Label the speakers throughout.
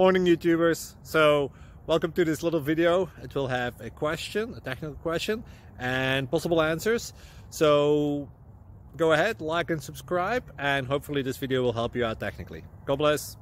Speaker 1: Morning YouTubers. So welcome to this little video. It will have a question, a technical question, and possible answers. So go ahead, like and subscribe, and hopefully this video will help you out technically. God bless.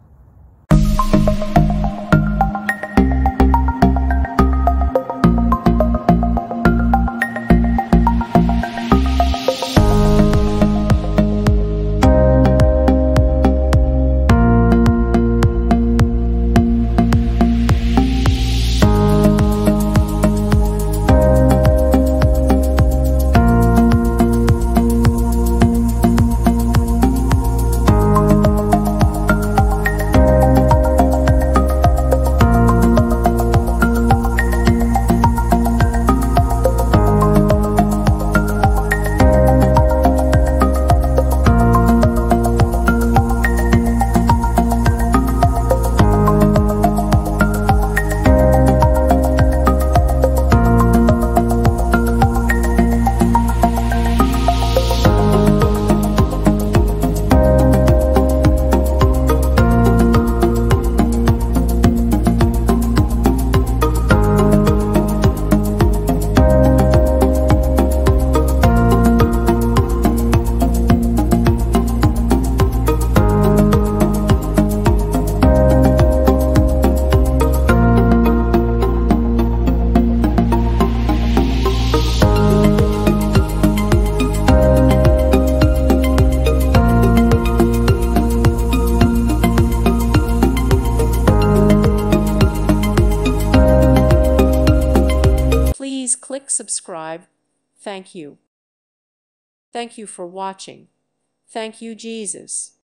Speaker 2: Please click subscribe. Thank you. Thank you for watching. Thank you, Jesus.